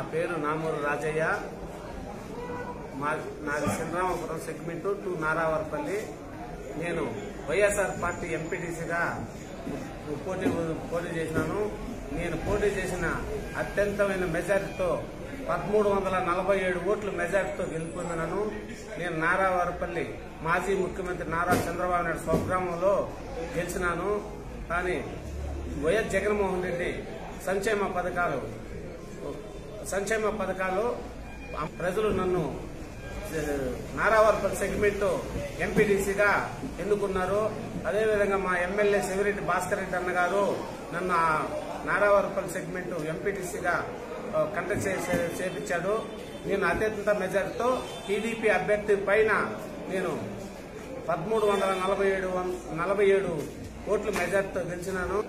పేరు నామూరు రాజయ్య. నాది సింగరామపురం segment to నారావర్పల్లి. నేను వైఎస్ఆర్ పార్టీ ఎంపీటీసీగా పోటీ చేసినాను. నేను పోటీ చేసిన అత్యంతమైన మెజారిటీతో 1347 ఓట్ల మెజారిటీతో గెలుపొందినాను. నేను నారావారపల్లి మాజీ ముఖ్యమంత్రి నారా చంద్రబాబు నాయుడు స్వగ్రామంలో గెలిచినాను. కానీ వైఎస్ జగన్మోహన్ రెడ్డి సంక్షేమ పథకాలు ప్రజలు నన్ను నారావారపల్లి సెగ్మెంట్ ఎంపీటీసీగా ఎన్నుకున్నారు. అదేవిధంగా మా ఎమ్మెల్యే శివిరెడ్డి భాస్కర్ రెడ్డి అన్న గారు నన్ను నారావారపల్లి సెగ్మెంట్ ఎంపీటీసీగా కంటెస్ట్ చేపించాడు. నేను అత్యంత మెజారిటీతో టీడీపీ అభ్యర్థి పైన నేను 1347 ఓట్ల మెజారిటీతో గెలిచినాను.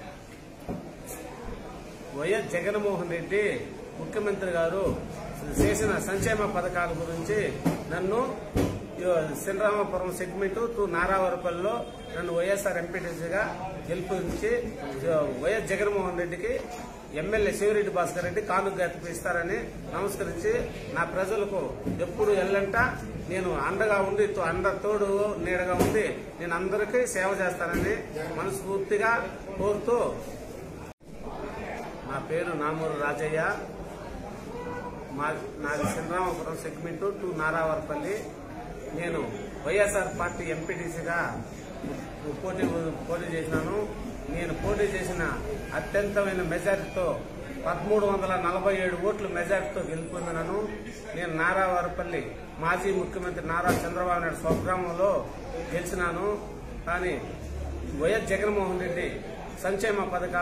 వైఎస్ జగన్మోహన్ రెడ్డి ముఖ్యమంత్రి గారు చేసిన సంక్షేమ పథకాల గురించి నన్ను సింగరామపురం సెగ్మెంట్ టు నారావారపల్లిలో నన్ను వైఎస్ఆర్ ఎంపీటీసీగా గెలుపొందించి వైఎస్ జగన్మోహన్ రెడ్డికి ఎమ్మెల్యే శివిరెడ్డి భాస్కర్ రెడ్డి కానుక ఇస్తారని నమస్కరించి నా ప్రజలకు ఎప్పుడు ఎల్లంట నేను అండగా ఉండి తోడు నీడగా ఉండి నేను అందరికీ సేవ చేస్తానని మనస్ఫూర్తిగా కోరుతూ నా పేరు నామూరు రాజయ్య. నాది సింగరామపురం సెగ్మెంట్ టు నారావారపల్లి. నేను వైఎస్ఆర్ పార్టీ ఎంపీటీసీగా పోటీ చేసినాను. నేను పోటీ చేసిన అత్యంతమైన మెజారిటీతో 1347 ఓట్ల మెజారిటీతో గెలుపొందినాను. నేను నారావారపల్లి మాజీ ముఖ్యమంత్రి నారా చంద్రబాబు నాయుడు స్వగ్రామంలో గెలిచినాను. కానీ వైఎస్ జగన్మోహన్ రెడ్డి సంక్షేమ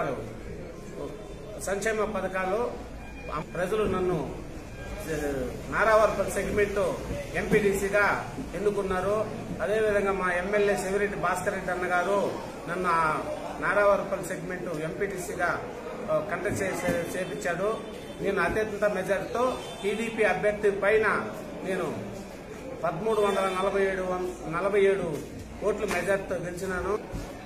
పథకాలు ప్రజలు నన్ను నారావారపల్లి సెగ్మెంట్ ఎంపీటీసీగా ఎన్నుకున్నారు. అదేవిధంగా మా ఎమ్మెల్యే శివిరెడ్డి భాస్కర్ రెడ్డి అన్న గారు నన్ను నారావారపల్లి సెగ్మెంట్ ఎంపీటీసీగా కంటెస్ట్ చేపించాడు. నేను అత్యంత మెజారిటీతో టీడీపీ అభ్యర్థి పైన నేను 1347 ఓట్ల మెజారిటీతో గెలిచినాను.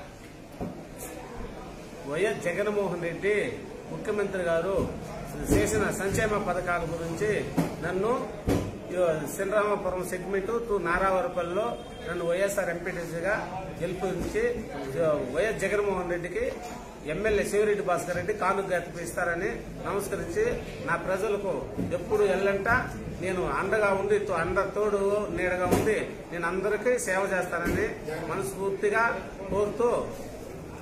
వైఎస్ జగన్మోహన్ రెడ్డి ముఖ్యమంత్రి గారు చేసిన సంక్షేమ పథకాల గురించి నన్ను సింగరామపురం సెగ్మెంట్ టు నారావారపల్లిలో నన్ను వైఎస్ఆర్ ఎంపీటీసీగా గెలుపొందించి వైఎస్ జగన్మోహన్ రెడ్డికి ఎమ్మెల్యే శివిరెడ్డి భాస్కర్ రెడ్డి కానుక ఇస్తారని నమస్కరించి నా ప్రజలకు ఎప్పుడు ఎల్లంట నేను అండగా ఉండి తోడు నీడగా ఉండి నేను అందరికీ సేవ చేస్తానని మనస్ఫూర్తిగా కోరుతూ